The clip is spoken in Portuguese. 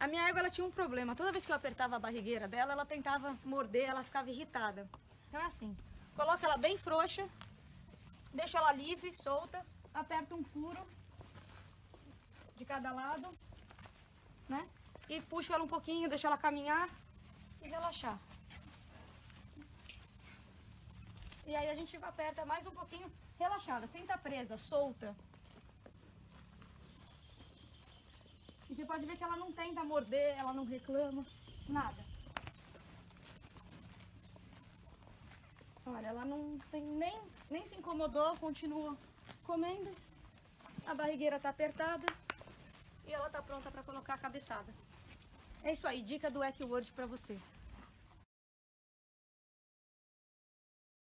A minha égua, ela tinha um problema. Toda vez que eu apertava a barrigueira dela, ela tentava morder, ela ficava irritada. Então é assim, coloca ela bem frouxa, deixa ela livre, solta, aperta um furo de cada lado, né? E puxa ela um pouquinho, deixa ela caminhar e relaxar. E aí a gente aperta mais um pouquinho, relaxada, sem estar presa, solta. E você pode ver que ela não tenta morder, ela não reclama, nada. Olha, ela não tem nem se incomodou, continua comendo. A barrigueira tá apertada e ela tá pronta para colocar a cabeçada. É isso aí, dica do Equi World para você.